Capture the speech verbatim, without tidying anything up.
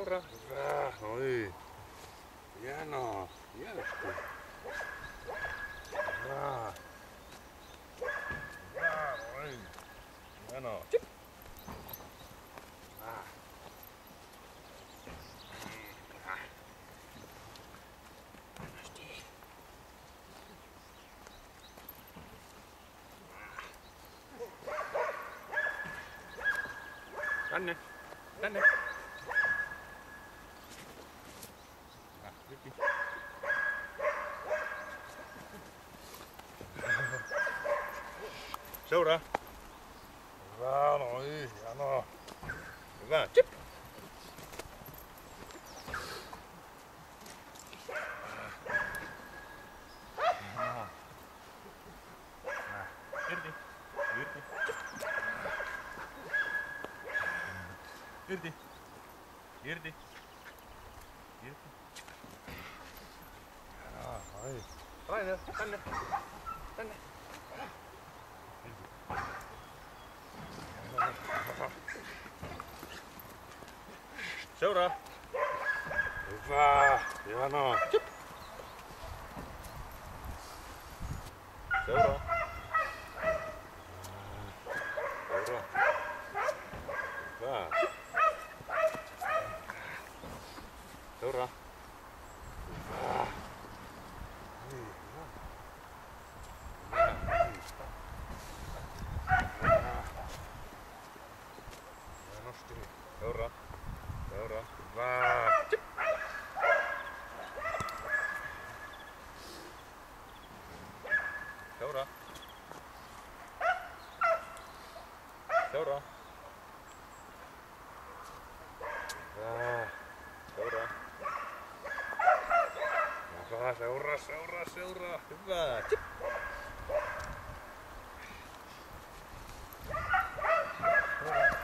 Seuraa. Hyvä. Noi. Hienoa. Hienosti. Hyvä. Hyvä. Noi. Hienoa. Hyvä. Tänne, tänne. Ah, irti. Seuraa. Hyvä, noi, hienoa. Hyvä, chip. Irti, irti. Irti. Irti. Irti. Jaa, ai. Rainer, tänne. Tänne. Irti. Seuraa. Hyvä. Hienoa. Tjup. Seuraa. Seuraa. Hyvä. Seuraa. Hyvä. Niin, hyvä. Hyvä. Hyvä. Hienosti. Seuraa. Seuraa. Hyvä. Tjup. Seuraa. Seuraa. Hyvä. Seuraa. Hyvä, seuraa, seuraa, seuraa. Hyvä. Tjup. Seuraa.